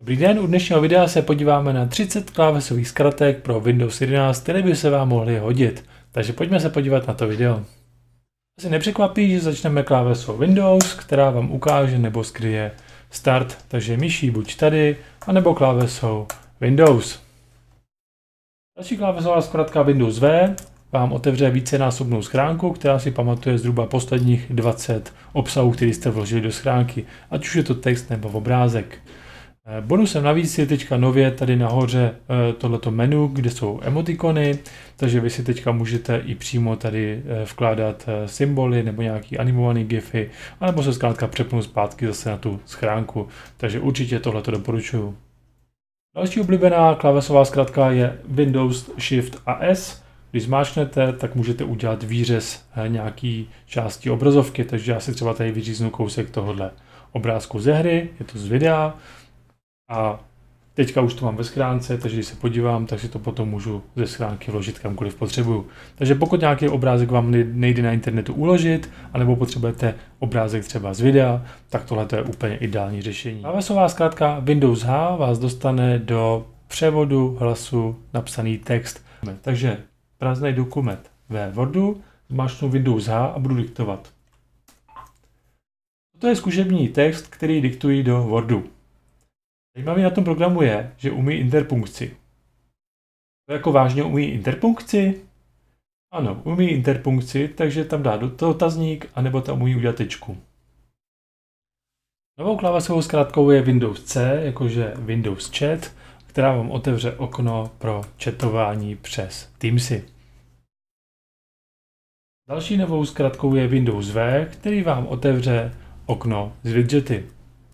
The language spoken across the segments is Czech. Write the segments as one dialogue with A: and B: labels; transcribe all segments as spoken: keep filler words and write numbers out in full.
A: Dobrý den, u dnešního videa se podíváme na třicet klávesových zkratek pro Windows jedenáct, které by se vám mohly hodit. Takže pojďme se podívat na to video. Asi nepřekvapí, že začneme klávesou Windows, která vám ukáže nebo skryje Start, takže myší buď tady, anebo klávesou Windows. Další klávesová zkratka Windows V vám otevře vícenásobnou schránku, která si pamatuje zhruba posledních dvacet obsahů, který jste vložili do schránky, ať už je to text nebo obrázek. Bonusem navíc je teďka nově tady nahoře tohleto menu, kde jsou emotikony, takže vy si teďka můžete i přímo tady vkládat symboly nebo nějaký animovaný gify, anebo se zkrátka přepnout zpátky zase na tu schránku, takže určitě tohleto doporučuju. Další oblíbená klávesová zkratka je Windows Shift a S. Když zmáčknete, tak můžete udělat výřez nějaký části obrazovky, takže já si třeba tady vyříznu kousek tohohle obrázku ze hry, je to z videa. A teďka už to mám ve schránce, takže když se podívám, tak si to potom můžu ze schránky vložit kamkoliv potřebuju. Takže pokud nějaký obrázek vám nejde na internetu uložit, anebo potřebujete obrázek třeba z videa, tak tohle je úplně ideální řešení. Klávesová zkratka Windows H vás dostane do převodu hlasu napsaný text. Takže prázdný dokument ve Wordu, zmáčknu Windows H a budu diktovat. To je zkušební text, který diktuji do Wordu. Zajímavý na tom programu je, že umí interpunkci. To jako vážně umí interpunkci? Ano, umí interpunkci, takže tam dá dotazník, anebo tam umí udělat tečku. Novou klávesovou zkrátkou je Windows C, jakože Windows Chat, která vám otevře okno pro chatování přes Teamsy. Další novou zkrátkou je Windows V, který vám otevře okno z widgety.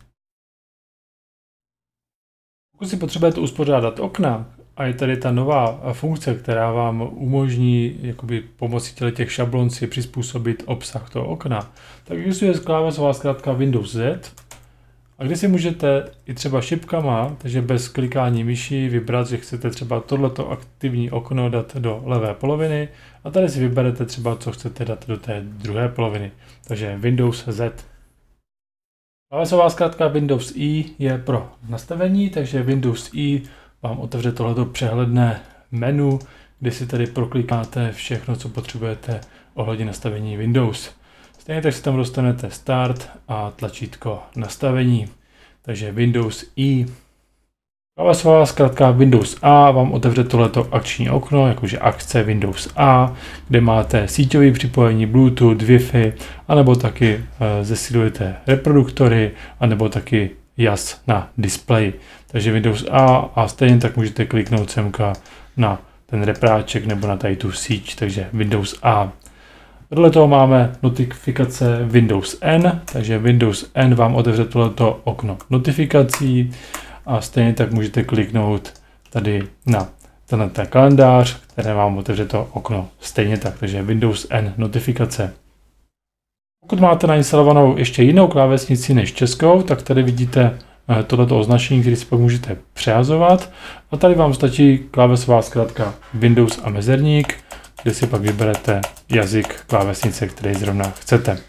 A: Pokud si potřebujete uspořádat okna a je tady ta nová funkce, která vám umožní jakoby pomocí těch šablon si přizpůsobit obsah toho okna, tak existuje klávesová zkratka Windows Z, a kde si můžete i třeba šipkama, takže bez klikání myší, vybrat, že chcete třeba tohleto aktivní okno dát do levé poloviny a tady si vyberete třeba, co chcete dát do té druhé poloviny, takže Windows Z. Klávesová zkratka Windows I je pro nastavení, takže Windows I vám otevře tohleto přehledné menu, kde si tady proklikáte všechno, co potřebujete ohledně nastavení Windows. Stejně tak si tam dostanete Start a tlačítko nastavení, takže Windows I. Klávesová zkratka Windows A vám otevře tohleto akční okno, jakože akce Windows A, kde máte síťové připojení, Bluetooth, Wi-Fi, anebo taky e, zesilujete reproduktory, anebo taky jas na displeji. Takže Windows A a stejně tak můžete kliknout semka na ten repráček nebo na tady tu síť, takže Windows A. Vedle toho máme notifikace Windows N, takže Windows N vám otevře tohleto okno notifikací. A stejně tak můžete kliknout tady na tenhle kalendář, které vám otevře to okno stejně tak, takže Windows N notifikace. Pokud máte nainstalovanou ještě jinou klávesnici než českou, tak tady vidíte tohleto označení, které si pak můžete přehazovat. A tady vám stačí klávesová zkratka Windows a mezerník, kde si pak vyberete jazyk klávesnice, který zrovna chcete.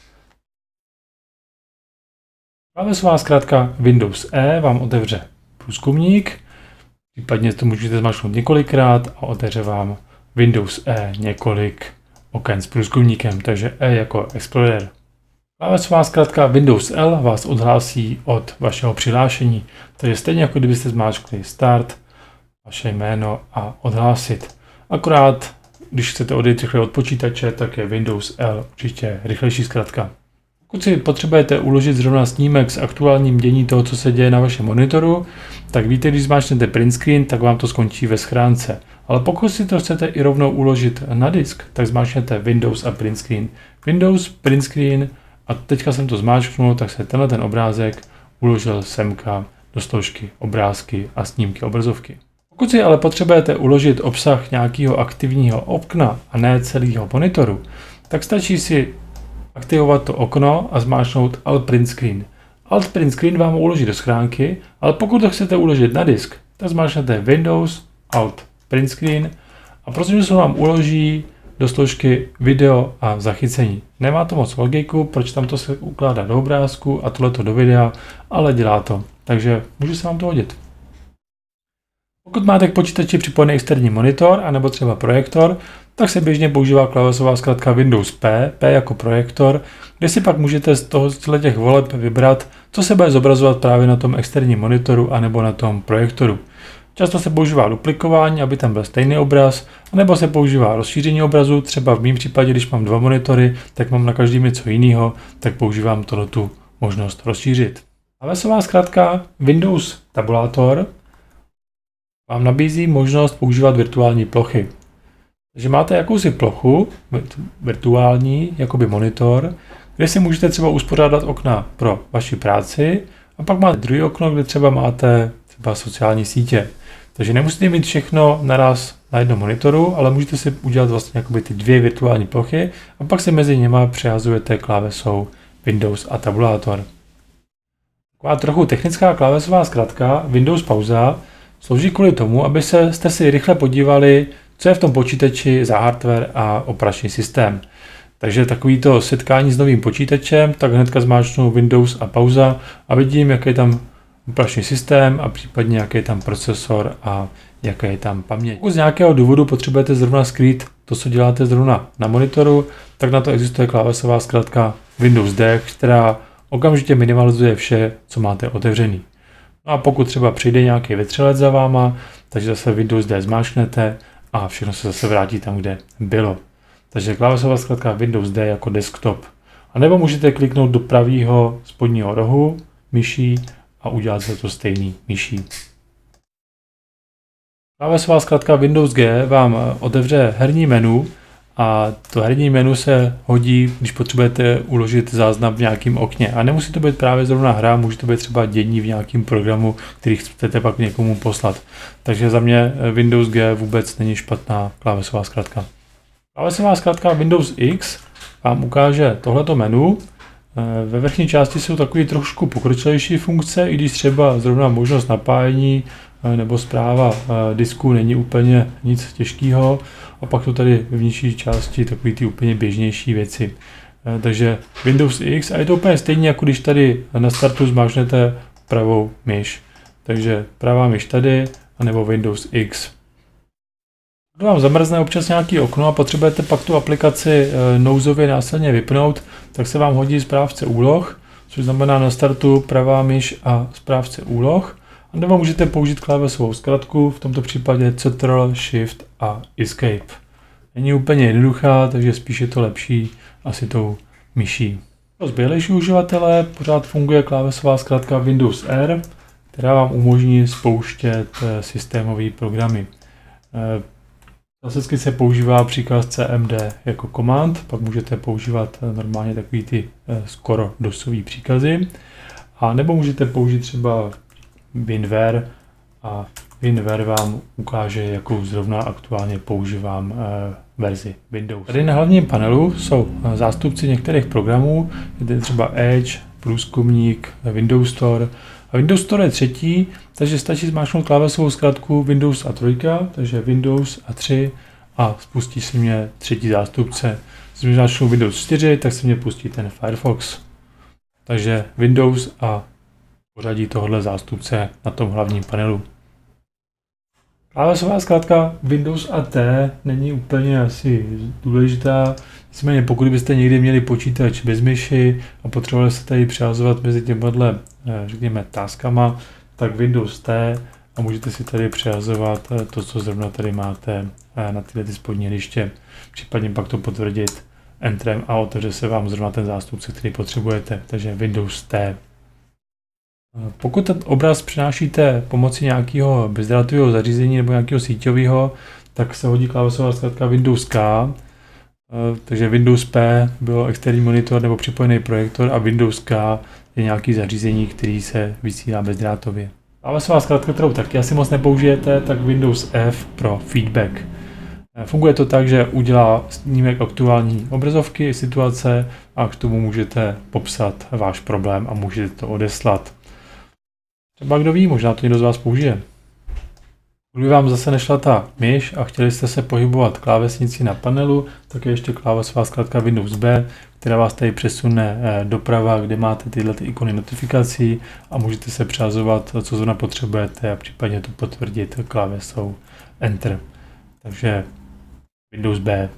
A: Klávesová zkratka Windows E vám otevře průzkumník, případně to můžete zmáčknout několikrát a otevře vám Windows E několik oken s průzkumníkem, takže E jako Explorer. Klávesová zkratka Windows L vás odhlásí od vašeho přihlášení, takže stejně jako kdybyste zmáčkli Start, vaše jméno a odhlásit. Akorát, když chcete odejít rychle od počítače, tak je Windows L určitě rychlejší zkratka. Pokud si potřebujete uložit zrovna snímek s aktuálním dění toho, co se děje na vašem monitoru, tak víte, když zmáčknete print screen, tak vám to skončí ve schránce. Ale pokud si to chcete i rovnou uložit na disk, tak zmáčknete Windows a print screen. Windows, print screen a teďka jsem to zmáčknul, tak se tenhle ten obrázek uložil semka do složky obrázky a snímky obrazovky. Pokud si ale potřebujete uložit obsah nějakého aktivního okna a ne celého monitoru, tak stačí si aktivovat to okno a zmáčknout Alt Print Screen. Alt Print Screen vám ho uloží do schránky, ale pokud to chcete uložit na disk, tak zmáčknete Windows, Alt Print Screen a prostě se vám uloží do složky video a zachycení. Nemá to moc logiku, proč tam to se ukládá do obrázku a tohleto do videa, ale dělá to. takže může se vám to hodit. Pokud máte k počítači připojený externí monitor anebo třeba projektor, tak se běžně používá klávesová zkratka Windows P, P jako projektor, kde si pak můžete z toho z těch voleb vybrat, co se bude zobrazovat právě na tom externím monitoru anebo na tom projektoru. Často se používá duplikování, aby tam byl stejný obraz, anebo se používá rozšíření obrazu, třeba v mém případě, když mám dva monitory, tak mám na každém něco jiného, tak používám tohletu možnost rozšířit. Klávesová zkratka Windows Tabulator vám nabízí možnost používat virtuální plochy. Takže máte jakousi plochu, virtuální, jakoby monitor, kde si můžete třeba uspořádat okna pro vaši práci a pak máte druhé okno, kde třeba máte třeba sociální sítě. Takže nemusíte mít všechno naraz na jednom monitoru, ale můžete si udělat vlastně jakoby ty dvě virtuální plochy a pak si mezi nimi přehazujete klávesou Windows a Tabulator. Taková trochu technická klávesová zkratka Windows Pauza slouží kvůli tomu, aby se, jste si rychle podívali, co je v tom počítači za hardware a operační systém. Takže takovýto setkání s novým počítačem, tak hnedka zmáčknu Windows a pauza a vidím, jaký je tam operační systém a případně jaký je tam procesor a jaká je tam paměť. Pokud z nějakého důvodu potřebujete zrovna skrýt to, co děláte zrovna na monitoru, tak na to existuje klávesová zkratka Windows D, která okamžitě minimalizuje vše, co máte otevřený. No a pokud třeba přijde nějaký vetřelec za váma, takže zase Windows D zmáčknete a všechno se zase vrátí tam, kde bylo. Takže klávesová zkratka Windows D jako desktop. A nebo můžete kliknout do pravého spodního rohu myší a udělat se to stejný myší. Klávesová zkratka Windows G vám otevře herní menu a to herní menu se hodí, když potřebujete uložit záznam v nějakém okně. A nemusí to být právě zrovna hra, může to být třeba dění v nějakém programu, který chcete pak někomu poslat. Takže za mě Windows G vůbec není špatná klávesová zkratka. Klávesová zkratka Windows X vám ukáže tohleto menu. Ve vrchní části jsou takové trošku pokročilejší funkce, i když třeba zrovna možnost napájení nebo správa disku není úplně nic těžkého. A pak to tady v nižší části takové ty úplně běžnější věci. Takže Windows X a je to úplně stejně, jako když tady na startu zmáčknete pravou myš. Takže pravá myš tady, anebo Windows X. Když vám zamrzne občas nějaký okno a potřebujete pak tu aplikaci nouzově následně vypnout, tak se vám hodí správce úloh, což znamená na startu pravá myš a správce úloh. A nebo můžete použít klávesovou zkratku, v tomto případě Ctrl, Shift a Escape. Není úplně jednoduchá, takže spíš je to lepší asi tou myší. Pro zběhlejší uživatele pořád funguje klávesová zkratka Windows R, která vám umožní spouštět systémové programy. Klasicky se používá příkaz C M D jako command, pak můžete používat normálně takový ty skoro dosový příkazy. A nebo můžete použít třeba WinVer a WinVer vám ukáže, jakou zrovna aktuálně používám e, verzi Windows. Tady na hlavním panelu jsou zástupci některých programů, je tady třeba Edge, Průzkumník, Windows Store. A Windows Store je třetí, takže stačí zmáčknout klávesovou zkratku Windows a trojka, takže Windows a tři a spustí se mě třetí zástupce. Když zmáčknu Windows čtyři, tak se mě pustí ten Firefox. Takže Windows a pořadí tohohle zástupce na tom hlavním panelu. Klávesová zkratka Windows a T není úplně asi důležitá, nicméně pokud byste někdy měli počítač bez myši a potřebovali se tady přehazovat mezi těmihle, řekněme, taskama, tak Windows T a můžete si tady přehazovat to, co zrovna tady máte na tyhle ty spodní liště. Případně pak to potvrdit Enterem a otevře se vám zrovna ten zástupce, který potřebujete, takže Windows T. Pokud ten obraz přinášíte pomocí nějakého bezdrátového zařízení nebo nějakého síťového, tak se hodí klávesová zkratka Windows K. Takže Windows P bylo externí monitor nebo připojený projektor a Windows K je nějaké zařízení, který se vysílá bezdrátově. Klávesová zkratka, kterou taky asi moc nepoužijete, tak Windows F pro feedback. Funguje to tak, že udělá snímek aktuální obrazovky, situace a k tomu můžete popsat váš problém a můžete to odeslat. Třeba kdo ví, možná to někdo z vás použije. Kdyby vám zase nešla ta myš a chtěli jste se pohybovat klávesnicí na panelu, tak je ještě klávesová zkratka Windows B, která vás tady přesune doprava, kde máte tyhle ty ikony notifikací a můžete se přehazovat, co zrovna potřebujete a případně to potvrdit klávesou Enter. Takže Windows B.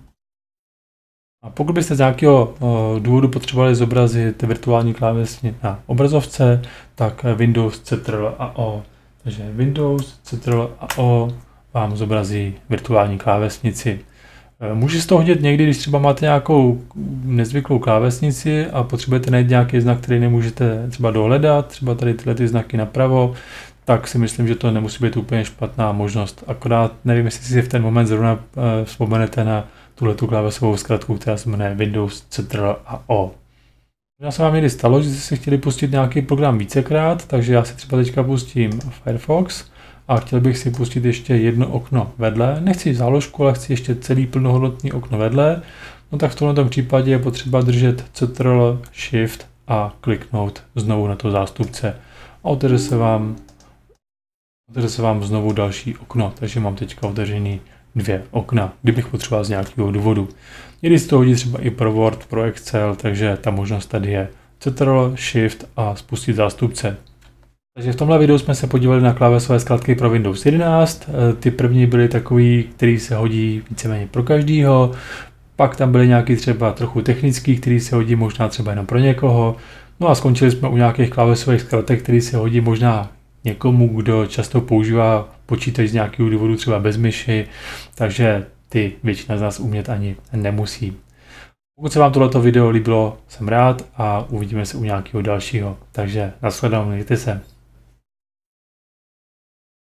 A: A pokud byste z nějakého důvodu potřebovali zobrazit virtuální klávesni na obrazovce, tak Windows Ctrl a O. Takže Windows Ctrl a O vám zobrazí virtuální klávesnici. Může se to hodit někdy, když třeba máte nějakou nezvyklou klávesnici a potřebujete najít nějaký znak, který nemůžete třeba dohledat, třeba tady tyhle ty znaky napravo, tak si myslím, že to nemusí být úplně špatná možnost. Akorát nevím, jestli si v ten moment zrovna uh, vzpomenete na tuhletu klávesovou zkratku, která se jmenuje Windows Ctrl a O. Já se vám někdy stalo, že jste si chtěli pustit nějaký program vícekrát, takže já si třeba teďka pustím Firefox a chtěl bych si pustit ještě jedno okno vedle. Nechci záložku, ale chci ještě celý plnohodnotný okno vedle. No tak v tomto případě je potřeba držet Ctrl, Shift a kliknout znovu na to zástupce. A otevře se vám, otevře se vám znovu další okno, takže mám teďka otevřený dvě okna, kdybych potřeboval z nějakého důvodu. Někdy se to hodí třeba i pro Word, pro Excel, takže ta možnost tady je Ctrl, Shift a spustit zástupce. Takže v tomhle videu jsme se podívali na klávesové zkratky pro Windows jedenáct. Ty první byly takový, který se hodí víceméně pro každýho. Pak tam byly nějaký třeba trochu technický, který se hodí možná třeba jenom pro někoho. No a skončili jsme u nějakých klávesových zkratek, který se hodí možná někomu, kdo často používá počítač z nějakého důvodu třeba bez myši, takže ty většina z nás umět ani nemusí. Pokud se vám tohleto video líbilo, jsem rád a uvidíme se u nějakého dalšího. Takže nashledanou, mějte se.